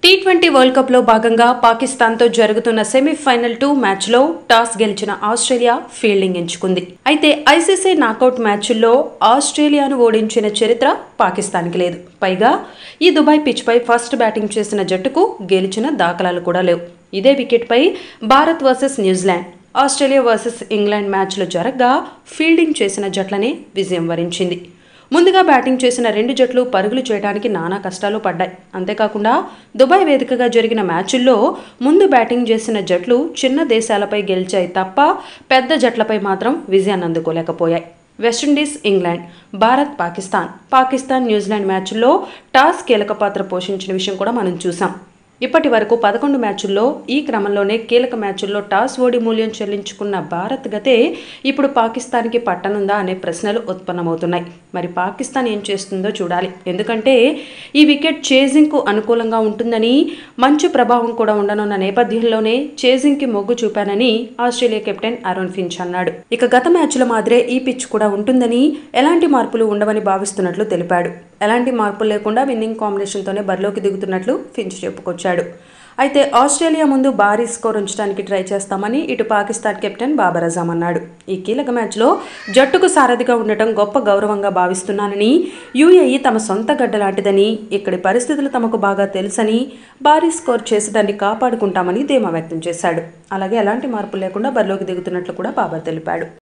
T20 World Cup లో భాగంగా పాకిస్తాన్ తో జరుగుతున్న సెమీఫైనల్ 2 మ్యాచ్ లో టాస్ గెలిచిన ఆస్ట్రేలియా ఫీల్డింగ్ ఎంచుకుంది. అయితే ఐసీసీ నాకౌట్ మ్యాచ్ల్లో ఆస్ట్రేలియాను ఓడించిన చరిత్ర పాకిస్తాన్కి లేదు. పైగా ఈ దుబాయ్ పిచ్ పై ఫస్ట్ బ్యాటింగ్ చేసిన జట్టుకు గెలిచిన దాఖలాలు కూడా లేవు. ఇదే వికెట్ పై Bharat versus New Zealand, Australia versus England మ్యాచ్లు జరగ్గా ఫీల్డింగ్ చేసిన జట్లనే విజయం వరించింది. ముందుగా బ్యాటింగ్ చేసిన రెండు జట్లు పరుగులు చేయడానికి నానా కష్టాలు పడ్డాయి. అంతేకాకుండా దుబాయ్ వేదికగా జరిగిన మ్యాచుల్లో ముందు బ్యాటింగ్ చేసిన జట్లు చిన్న దేశాలపై గెలిచాయి తప్ప పెద్ద జట్లపై మాత్రం విజయాన్ని అందుకోలేకపోయాయి. West Indies England, Bharat Pakistan New Zealand మ్యాచ్ల్లో టాస్ కీలక పాత్ర పోషించిన విషయం కూడా మనం చూసాం. ఇప్పటి వరకు 11 మ్యాచుల్లో ఈ క్రమంలోనే కీలక మ్యాచుల్లో టాస్ ఓడి మూల్యం చెల్లించుకున్న భారత్ గతే ఇప్పుడు పాకిస్తాన్కి పట్టనుందా అనే ప్రశ్నలు ఉత్పన్నమవుతున్నాయి. మరి పాకిస్తాన్ ఏం చేస్తుందో చూడాలి. ఎందుకంటే ఈ వికెట్ చేజింగ్కు అనుకూలంగా ఉంటుందని, మంచు ప్రభావం కూడా ఉండనున్న నేపథ్యంలోనే చేజింగ్కి మొగ్గు చూపానని ఆస్ట్రేలియా కెప్టెన్ ఆరోన్ ఫించ్ అన్నాడు. ఇక గత మ్యాచ్ల మాదిరే ఈ పిచ్ కూడా ఉంటుందని, ఎలాంటి మార్పులు ఉండవని భావిస్తున్నట్లు తెలిపాడు. ఎలాంటి మార్పులు లేకుండా విన్నింగ్ కాంబినేషన్తోనే బరిలోకి దిగుతున్నట్లు ఫించ్ చెప్పుకొచ్చాడు. అయితే ఆస్ట్రేలియా ముందు భారీ స్కోర్ ఉంచడానికి ట్రై చేస్తామని ఇటు పాకిస్తాన్ కెప్టెన్ బాబర్ అజమ్ అన్నాడు. ఈ కీలక మ్యాచ్లో జట్టుకు సారథిగా ఉండటం గొప్ప గౌరవంగా భావిస్తున్నానని, యూఏఈ తమ సొంత గడ్డ లాంటిదని, ఇక్కడి పరిస్థితులు తమకు బాగా తెలుసని, భారీ స్కోర్ చేసి దాన్ని కాపాడుకుంటామని ధీమా వ్యక్తం చేశాడు. అలాగే ఎలాంటి మార్పులు లేకుండా బరిలోకి దిగుతున్నట్లు కూడా బాబర్ తెలిపాడు.